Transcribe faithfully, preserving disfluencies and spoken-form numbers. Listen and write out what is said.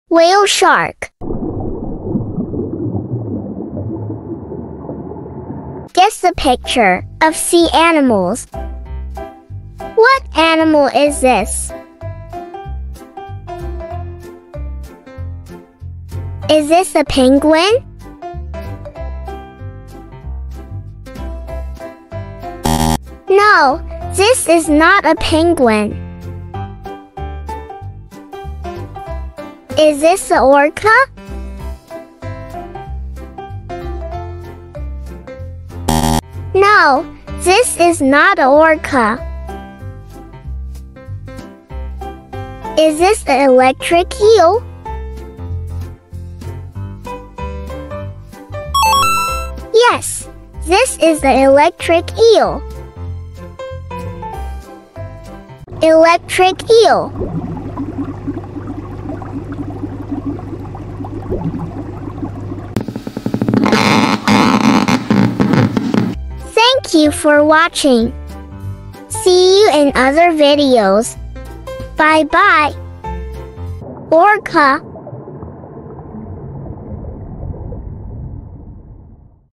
Whale shark. Guess the picture of sea animals. What animal is this? Is this a penguin? No, this is not a penguin. Is this an orca? No, this is not an orca. Is this an electric eel? Yes, this is the electric eel. Electric eel. Thank you for watching. See you in other videos. Bye bye. Orca.